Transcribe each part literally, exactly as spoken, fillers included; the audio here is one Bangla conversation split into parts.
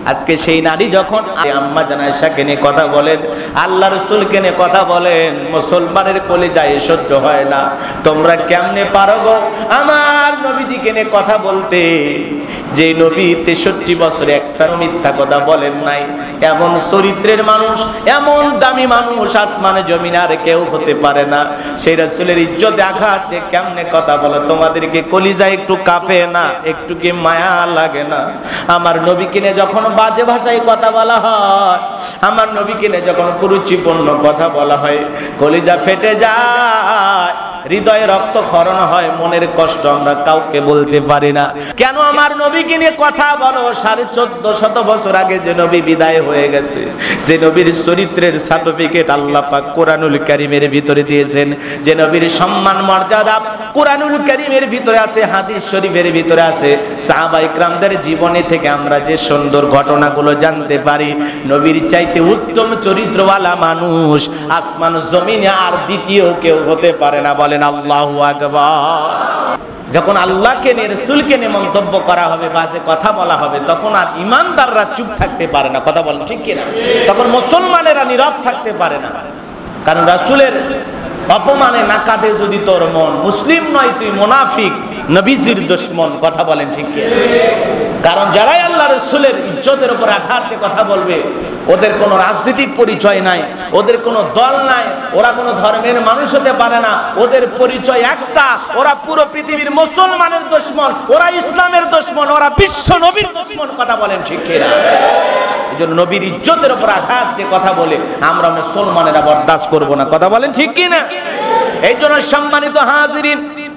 আজকে সেই নারী যখন আম্মা জান আয়েশাকে নিয়ে কথা বলেন, আল্লাহ রাসূলকে নিয়ে কথা বলেন, মুসলমানের কলিজায় সহ্য হয় না। তোমরা কেমনে পারো গো আমার নবীজিকে নিয়ে কথা বলতে, যে নবী তেষট্টি বছরে একটা মিথ্যা কথা বলেন নাই। এমন চরিত্রের মানুষ, এমন দামি মানুষ আসমানে জমিনে আর কেউ হতে পারে না। সেই রাসূলের ইজ্জতে আঘাত দিয়ে কেমনে কথা বলো? তোমাদেরকে কলিজায় একটু কাঁপে না? একটু কি মায়া লাগে না? আমার নবীকে নিয়ে যখন বাজে ভাষায় কথা বলা হয়, আমার নবীকে নিয়ে যখন কুরুচিপূর্ণ কথা বলা হয়, কলিজা ফেটে যায়, হৃদয়ে রক্তক্ষরণ হয়, মনের কষ্ট আমরা কাউকে বলতে পারি না। কেন আমার নবীকে নিয়ে কথা বলো? সাড়ে চোদ্দ শত বছর আগে যে নবী বিদায় হয়ে গেছে, যে নবীর চরিত্রের সার্টিফিকেট আল্লাহ পাক কোরআনুল কারীমের ভিতরে দিয়েছেন, যে নবীর সম্মান মর্যাদা কোরআনুল কারীমের ভিতরে আছে, হাদিস শরীফের ভিতরে আছে, সাহাবায়ে কেরামদের জীবনী থেকে আমরা যে সুন্দর ঘটনাগুলো জানতে পারি। নবীর চাইতে উত্তম চরিত্রওয়ালা মানুষ আসমান জমিনে আর দ্বিতীয় কেউ হতে পারে না। বলেন আল্লাহু আকবার। যখন আল্লাহকে নিয়ে রাসূলকে নিয়ে মন্তব্য করা হবে, বাজে কথা বলা হবে, তখন আর ইমানদাররা চুপ থাকতে পারে না। কথা বলেন ঠিক কিনা? তখন মুসলমানেরা নীরব থাকতে পারে না। কারণ রাসূলের অপমানে নাকাদে যদি তোর মন, মুসলিম নয় তুই মুনাফিক, নবীজির দুশমন। কথা বলেন ঠিক কিনা? কারণ যারাই আল্লাহ রাসূলের ইজ্জতের উপর আঘাত দিয়ে কথা বলবে, ওদের কোনো রাজনৈতিক পরিচয় নাই, ওদের কোনো দল নাই, ওরা কোনো ধর্মের মানুষ হতে পারে না, ওদের পরিচয় একটা, ওরা পুরো পৃথিবীর মুসলমানের দুশমন, ওরা ইসলামের দুশমন, ওরা বিশ্ব নবীর দুশমন। কথা বলেন ঠিক কিনা? এইজন্য নবীর ইজ্জতের উপর আঘাত দিয়ে কথা বলে আমরা মুসলমানেরা বরদাস্ত করব না। কথা বলেন ঠিক কিনা? এইজন্য সম্মানিত হাজিরিন,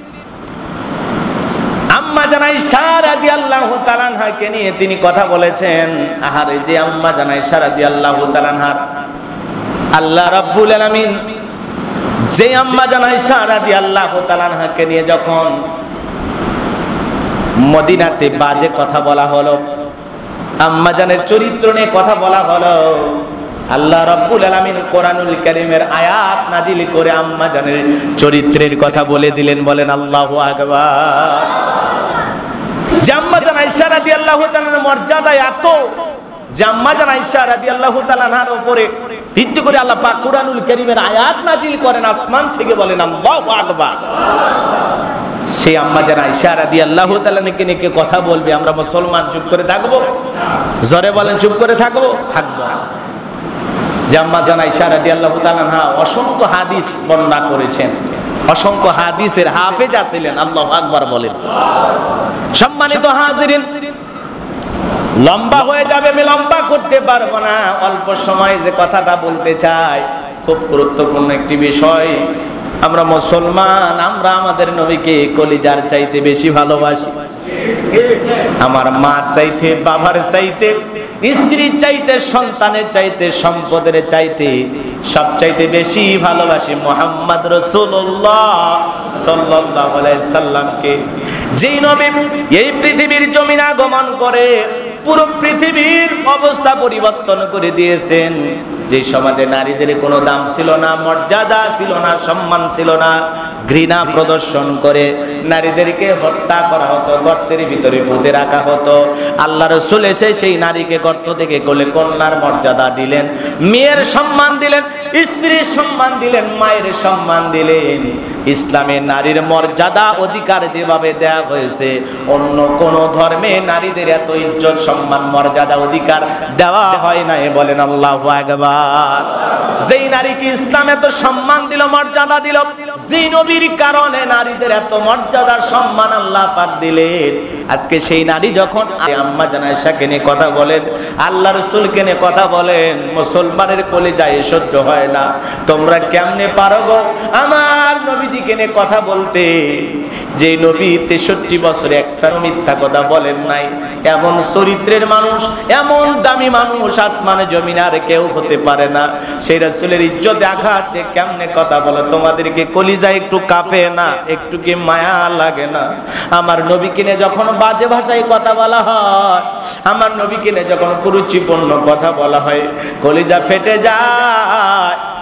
আম্মা জান আয়েশা রাদিয়াল্লাহু তাআলা আনহাকে নিয়ে তিনি কথা বলেছেন। আহারে যে আম্মা জান আয়েশা রাদিয়াল্লাহু তাআলা আনহা, আল্লাহ রাব্বুল আলামিন যে আম্মা জান আয়েশা রাদিয়াল্লাহু তাআলা আনহাকে নিয়ে যখন মদিনাতে বাজে কথা বলা হলো, আম্মা জানের চরিত্র নিয়ে কথা বলা হলো, আল্লাহ রাব্বুল আলামিন কোরআনুল কারীমের আয়াত নাজিল করে আম্মা জানের চরিত্রের কথা বলে দিলেন। বলেন আল্লাহু আকবার। যে আম্মা জান আয়েশা রাদিয়াল্লাহু তাআলার মর্যাদা এত, যে আম্মা জান আয়েশা রাদিয়াল্লাহু তাআলা আনহার উপরে ভিত্তি করে আল্লাহ পাক কোরআনুল কারীমের আয়াত নাজিল করেন আসমান থেকে। বলেন আল্লাহু আকবার। সেই আম্মা জান আয়েশা রাদিয়াল্লাহু তাআলা নিয়ে কথা বলবে, আমরা মুসলমান চুপ করে থাকবো? জোরে বলেন, চুপ করে থাকবো? থাকবো। যে আম্মা জান আয়েশা রাদিয়াল্লাহু তাআলা আনহা অসংখ্য হাদিস বর্ণনা করেছেন, অসংখ্য হাদিসের হাফেজা ছিলেন। আল্লাহু আকবার বলেন। সম্মানিত হাজিরিন, লম্বা হয়ে যাবে, আমি লম্বা করতে পারবো না। অল্প সময় যে কথাটা বলতে চাই, খুব গুরুত্বপূর্ণ একটি বিষয়। আমরা মুসলমান, আমরা আমাদের নবীকে কলিজার চাইতে বেশি ভালোবাসি। আমার মার চাইতে, বাবার চাইতে, স্ত্রীর চাইতে, সন্তানের চাইতে, সম্পদের চাইতে সব চাইতে বেশি ভালোবাসি মুহাম্মদ রাসূলুল্লাহ সাল্লাল্লাহু আলাইহি সাল্লামকে। যেই নবী এই পৃথিবীর জমিনে আগমন করে পুরো পৃথিবীর অবস্থা পরিবর্তন করে দিয়েছেন। যে সমাজে নারীদের কোনো দাম ছিল না, মর্যাদা ছিল না, সম্মান ছিল না, ঘৃণা প্রদর্শন করে নারীদেরকে হত্যা করা হতো, গর্তের ভিতরে পুঁতে রাখা হতো। আল্লাহ রাসূল এসে সেই নারীকে গর্ত থেকে কোলে কন্যার মর্যাদা দিলেন, মেয়ের সম্মান দিলেন, স্ত্রীর সম্মান দিলেন, মায়ের সম্মান দিলেন। ইসলামে নারীর মর্যাদা অধিকার যেভাবে দেয়া হয়েছে, অন্য কোন ধর্মে নারীদের এত ইজ্জত, সম্মান, মর্যাদা, অধিকার দেওয়া হয় না। বলেন আল্লাহু আকবার। যেই নারীকে ইসলাম এত সম্মান দিল, মর্যাদা দিল, যেই নবীর কারণে নারীদের এত মর্যাদা, সম্মান আল্লাহ পাক দিলেন, আজকে সেই নারী যখন আম্মা জান আয়েশাকে নিয়ে কথা বলেন, আল্লাহ রাসূলকে নিয়ে কথা বলেন, মুসলমানের কলিজায় সহ্য হয় না। তোমরা কেমনে পারো গো আমার নবীজিকে নিয়ে কথা বলতে, যে নবী তেষট্টি বছরে একটা মিথ্যা কথা বলেন নাই। এমন চরিত্রের মানুষ, এমন দামি মানুষ আসমানে জমিনে আর কেউ হতে পারে না। সেই রাসূলের ইজ্জতে আঘাত দিয়ে কেমনে কথা বলো? তোমাদেরকে কলিজায় একটু কাঁপে না? একটু কি মায়া লাগে না? আমার নবীকে নিয়ে যখন বাজে ভাষায় কথা বলা হয়, আমার নবীকে নিয়ে যখন কুরুচিপূর্ণ কথা বলা হয়, কলিজা ফেটে যায়,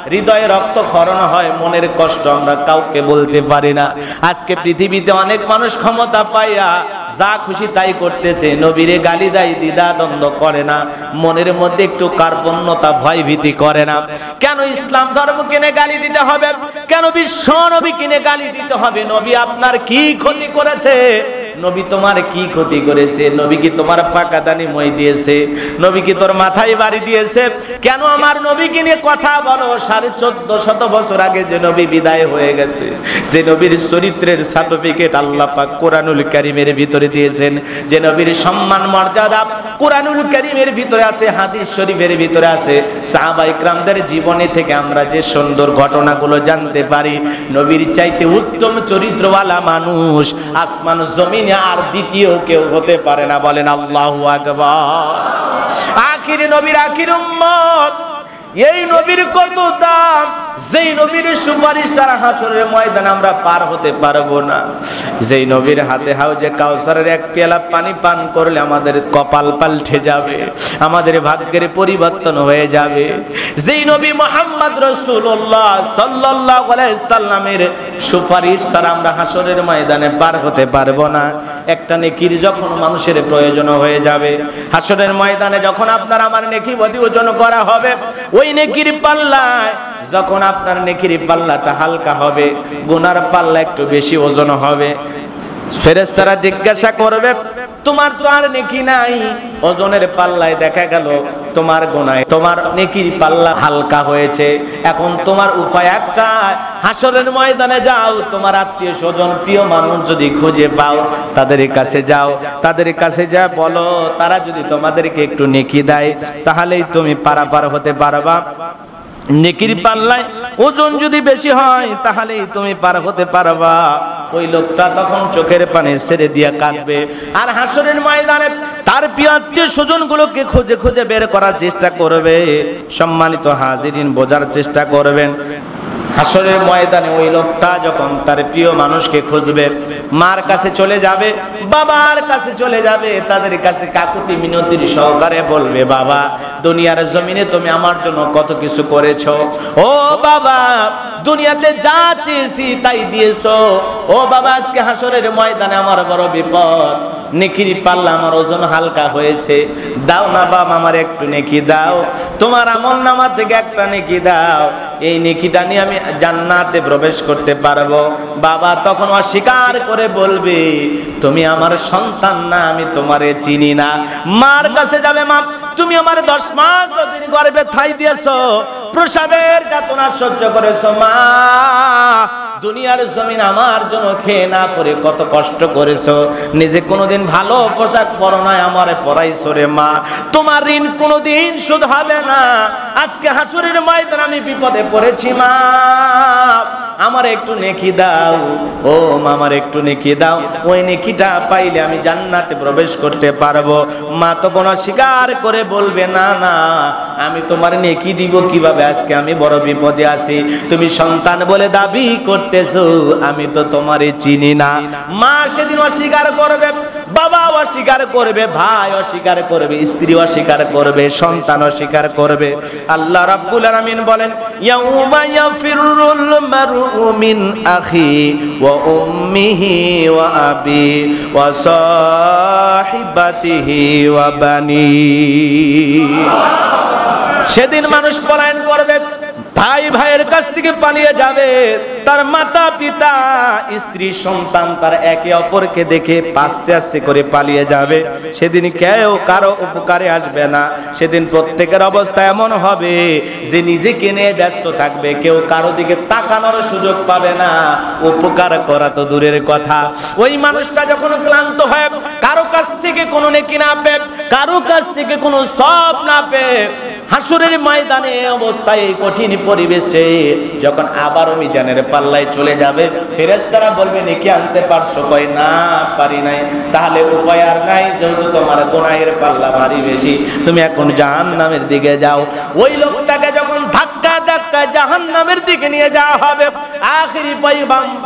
হৃদয়ে রক্তক্ষরণ হয়, মনের কষ্ট আমরা কাউকে বলতে পারি না। আজকে পৃথিবীতে অনেক মানুষ ক্ষমতা পাইয়া যা খুশি তাই করতেছে, নবীরে গালি দেয়, দ্বিধা দ্বন্দ্ব করে না, মনের মধ্যে একটু কার্পণ্যতা ভয় ভীতি করে না। কেন ইসলাম ধর্ম কিনে গালি দিতে হবে? কেন বিশ্ব নবী কিনে গালি দিতে হবে? নবী আপনার কি ক্ষতি করেছে? নবী তোমার কি ক্ষতি করেছে? নবী কি তোমার পাকা দানি মই দিয়েছে? নবী কি তোর মাথায় বাড়ি দিয়েছে? কেন আমার নবীকে নিয়ে কথা বলো? সাড়ে চোদ্দ শত বছর আগে যে নবী বিদায় হয়ে গেছে, যে নবীর চরিত্রের সার্টিফিকেট আল্লাহ পাক কোরআনুল কারীমের ভিতরে দিয়েছেন, যে নবীর সম্মান মর্যাদা কোরআনুল কারীমের ভিতরে আছে, হাদিস শরীফের ভিতরে আছে, সাহাবা ইকরামদের জীবনী থেকে আমরা যে সুন্দর ঘটনাগুলো জানতে পারি। নবীর চাইতে উত্তম চরিত্রওয়ালা মানুষ আসমান জমিনে আর দ্বিতীয় কেউ হতে পারে না। বলেন আল্লাহু আকবার। আখির নবীর আখির উম্মত, এই নবীর কত দাম, যেই নবীর সুপারিশ ছাড়া হাসরের ময়দানে আমরা পার হতে পারবো না। যেই নবীর হাতে হাউজে কাউসারের এক পেয়ালা পানি পান করলে আমাদের কপাল পাল্টে যাবে, আমাদের ভাগ্যের পরিবর্তন হয়ে যাবে। যেই নবী মুহাম্মদ রাসূলুল্লাহ সাল্লাল্লাহু আলাইহি সাল্লামের সুপারিশ ছাড়া আমরা হাসরের ময়দানে পার হতে পারবো না। একটা নেকির যখন মানুষের প্রয়োজন হয়ে যাবে, হাসরের ময়দানে যখন আপনার আমার নেকি বদি ওজন করা হবে, ওই নেকির পাল্লায় যখন আপনার নেকির পাল্লাটা হালকা হবে, গুনার পাল্লা একটু বেশি ওজন হবে, ফেরেশতারা জিজ্ঞাসা করবে তোমার তো আর নেকি নাই। ওজনের পাল্লায় দেখা গেল তোমার গুনাহ, তোমার নেকির পাল্লা হালকা হয়েছে। এখন তোমার উপায় একটা, হাসরের ময়দানে যাও, তোমার আত্মীয় স্বজন প্রিয় মানুষ যদি খুঁজে পাও তাদের কাছে যাও, তাদের কাছে যা বলো, তারা যদি তোমাদেরকে একটু নেকি দেয় তাহলেই তুমি পারাপার হতে পারবা। নেকির পাল্লায় ওজন যদি বেশি হয় তাহলেই তুমি পার হতে পারবা। ওই লোকটা তখন চোখের পানি ছেড়ে দিয়া কাঁদবে, আর হাসরের ময়দানে তার প্রিয় আত্মীয় স্বজন গুলোকে খুঁজে খুঁজে বের করার চেষ্টা করবে। সম্মানিত হাজিরিন, বোঝার চেষ্টা করবেন, হাসরের ময়দানে ওই লোকটা যখন তার প্রিয় মানুষকে খুঁজবে, মার কাছে চলে যাবে, বাবার কাছে চলে যাবে, তাদের কাছে কাকুতি মিনতির সহকারে বলবে, বাবা দুনিয়ার জমিনে তুমি আমার জন্য কত কিছু করেছো, ও বাবা দুনিয়াতে যা চেয়েছি তাই দিয়েছো, ও বাবা আজকে হাসরের ময়দানে আমার বড় বিপদ, নেকির পাল্লা আমার ওজন হালকা হয়েছে, দাও না বাবা আমার একটু নেকি দাও, তোমার আমল নামা থেকে একটা নেকি দাও, এই নেকিটা নিয়ে আমি জান্নাতে প্রবেশ করতে পারবো। বাবা তখন অস্বীকার করে বলবে, তুমি আমার সন্তান না, আমি তোমারে চিনি না। মার কাছে যাবে, মা তুমি আমার দশ মাস যতদিন গর্ভে ঠাই দিয়েছো, প্রসবের যাতনা সহ্য করেছো, মা দুনিয়ার জমিন আমার জন্য খেয়ে না পরে কত কষ্ট করেছো, নিজে কোনোদিন ভালো পোশাক পরো নাই, আমারে পরাইছো রে মা, তোমার ঋণ কোনোদিন শোধ হবে না। আজকে হাসরের ময়দানে আমি বিপদে পড়েছি, মা আমার একটু নেকি দাও, ও মা আমার একটু নেকি দাও, ওই নেকিটা পাইলে আমি জান্নাতে প্রবেশ করতে পারবো। মা তো কোনো স্বীকার করে বলবে, না না আমি তোমার নেকি দিব কিভাবে, আজকে আমি বড় বিপদে আছি, তুমি সন্তান বলে দাবি করতেছো, আমি তো তোমারে চিনি না। মা সেদিন অস্বীকার করবে, বাবা অস্বীকার করবে, ভাই অস্বীকার করবে, স্ত্রী অস্বীকার করবে, সন্তান অস্বীকার করবে। আল্লাহ রাব্বুল আলামিন বলেন, ইয়াউমা ইয়াফিরুল মারউ মিন আখি ওয়া উম্মিহি ওয়া আবি ওয়া সাহিবাতিহি ওয়া বানি। সেদিন মানুষ পলায়ন করবে, ভাই ভাইয়ের কাছ থেকে পালিয়ে যাবে, তার মাতা পিতা স্ত্রী সন্তান তার একে অপরকে দেখে আস্তে আস্তে করে পালিয়ে যাবে। সেদিন কেউ কারো উপকারে আসবে না, সেদিন প্রত্যেকের অবস্থা এমন হবে যে নিজেকে নিয়ে ব্যস্ত থাকবে, কেউ কারো দিকে তাকানোর সুযোগ পাবে না, উপকার করা তো দূরের কথা। ওই মানুষটা যখন ক্লান্ত হয়, কারো কাছ থেকে কোনো নেকি না পেয়ে, কারো কাছ থেকে কোনো সওয়াব না পেয়ে, হাসরের ময়দানে অবস্থায় এই কঠিন পরিবেশে যখন আবার মিজানের পাল্লায় চলে যাবে, ফেরেশতারা বলবে নেকি আনতে পারছো, কই না পারি নাই, তাহলে উপায় আর নাই, যেহেতু তোমার গুনাহের পাল্লা ভারী বেশি, তুমি এখন জাহান্নামের দিকে যাও। ওই লোকটাকে যখন ধাক্কা ধাক্কা জাহান্নামের দিকে নিয়ে যাওয়া হবে, আখিরি পয়গাম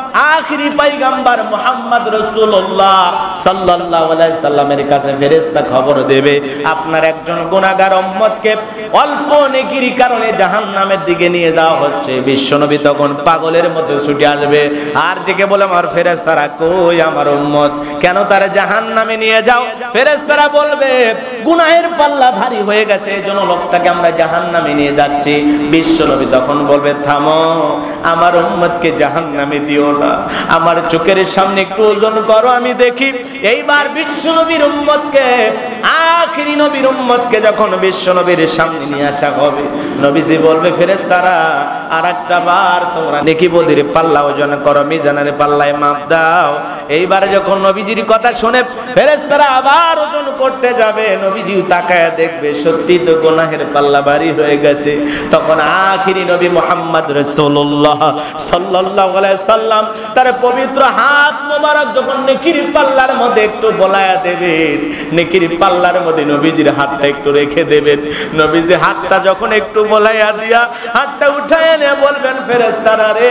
আখিরি পয়গম্বর মুহাম্মদ রাসূলুল্লাহ সাল্লাল্লাহু আলাইহি সাল্লামের কাছে ফেরেশতা খবর দেবে আপনার একজন গুনাহগার উম্মতকে অল্প নেকির কারণে জাহান্নামের দিকে নিয়ে যাওয়া হচ্ছে। বিশ্বনবী তখন পাগলের মতো ছুটে আসবে আর দিকে বলে আমার ফেরেশতারা কই আমার উম্মত, কেন তারা জাহান্নামে নিয়ে যাও? ফেরেশতারা বলবে গুনাহের পাল্লা ভারী হয়ে গেছে এজন্য লোকটাকে আমরা জাহান্নামে নিয়ে যাচ্ছি। বিশ্বনবী তখন বলবে থামো, আমার উম্মতকে জাহান্নামে দিও না, আমার চোখের সামনে একটু ওজন করো আমি দেখি। এইবার বিশ্বনবীর উম্মতকে আখিরি নবীর উম্মতকে যখন বিশ্বনবীর সামনে নিয়ে আসা হবে, নবীজি বলবে ফেরেশতারা আরেকটা বার তোমরা নেকি বদির পাল্লা ওজন করো, মিজানের পাল্লায় মাপ দাও। এইবার যখন নবীজির কথা শুনে ফেরেশতারা আবার ওজন করতে যাবে, নবীজিও তাকায় দেখবে সত্যি তো গুনাহের পাল্লা ভারী হয়ে গেছে। তখন আখিরি নবী মুহাম্মদ রাসূলুল্লাহ সাল্লাল্লাহু আলাইহি সাল্লাম তার পবিত্র হাত মোবারক যখন নেকির পাল্লার মধ্যে একটু বলায়া দেবেন, নেকির পাল্লার মধ্যে নবীজির হাতটা একটু রেখে দেবেন। নবীজি হাতটা যখন একটু বলায়া দিয়া হাতটা উঠায় এনে বলবেন ফেরেশতারা রে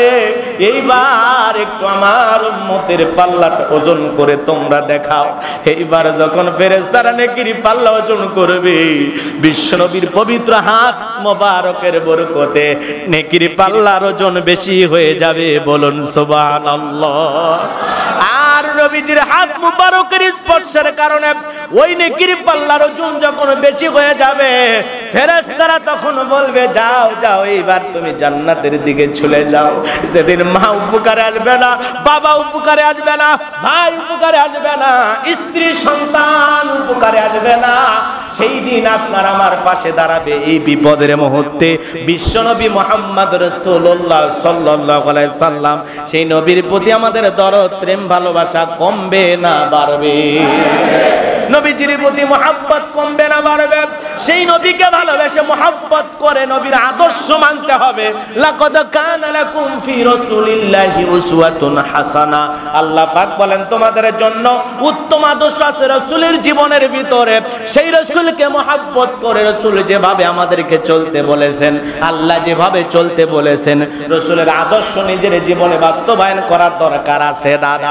এইবার একটু আমার উম্মতের পাল্লাটা ওজন করে তোমরা দেখাও। এইবার যখন ফেরেশতারা নেকির পাল্লা ওজন করবে, বিশ্বনবীর পবিত্র হাত মোবারকের বরকতে নেকির পাল্লার ওজন বেশি হয়ে যাবে, বলুন সুবহানাল্লাহ। আর নবীজির হাত মোবারকের স্পর্শের কারণে ওই নেকির পাল্লার ওজন যখন বেশি হয়ে যাবে, ফেরেশতারা তখন বলবে যাও যাও এইবার তুমি জান্নাতের দিকে চলে যাও। সেদিন মা উপকারে আসবে না, বাবা উপকারে আসবে না, ভাই উপকারে আসবে না, স্ত্রী সন্তান উপকারে আসবে না। সেই দিন আপনার আমার পাশে দাঁড়াবে এই বিপদের মুহূর্তে বিশ্বনবী মুহাম্মদ রাসূলুল্লাহ সাল্লাল্লাহু আলাইহি সাল্লাম। সেই নবীর প্রতি আমাদের দরদ প্রেম ভালোবাসা কমবে না বাড়বে? নবীজির প্রতি মুহাব্বত কমবে না বাড়বে? সেই নবীকে ভালোবেসে মুহাব্বত করে নবীর আদর্শ মানতে হবে। লাকাদ কানা লাকুম ফি রাসূলিল্লাহি উসওয়াতুন হাসানা। আল্লাহ পাক বলেন তোমাদের জন্য উত্তম আদর্শ আছে রাসূলের জীবনের ভিতরে। সেই রাসূলকে মুহাব্বত করে রাসূল যেভাবে আমাদেরকে চলতে বলেছেন, আল্লাহ যেভাবে চলতে বলেছেন, রাসূলের আদর্শ নিজের জীবনে বাস্তবায়ন করার দরকার আছে দাদা।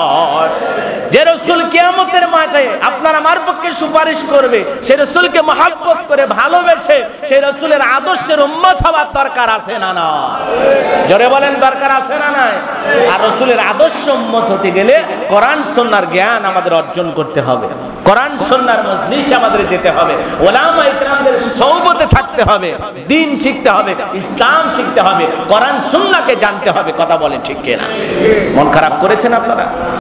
যে রাসূল কিয়ামতের মাঠে আপনার আমার পক্ষে সুপারিশ করবে, সেই রাসূলকে মহব্বত করে ভালোবেসে সেই রাসূলের আদর্শের উম্মত হওয়ার দরকার আছে না না? জোরে বলেন দরকার আছে না নাই? আর রাসূলের আদর্শ উম্মত হতে গেলে কোরআন সুন্নাহর জ্ঞান আমাদের অর্জন করতে হবে, কোরআন সুন্নাহর মজলিসে আমাদের যেতে হবে, উলামা ইকরামদের সোহবতে থাকতে হবে, দ্বীন শিখতে হবে, ইসলাম শিখতে হবে, কোরআন সুন্নাহকে জানতে হবে। কথা বলে ঠিক কিনা? মন খারাপ করেছেন আপনারা?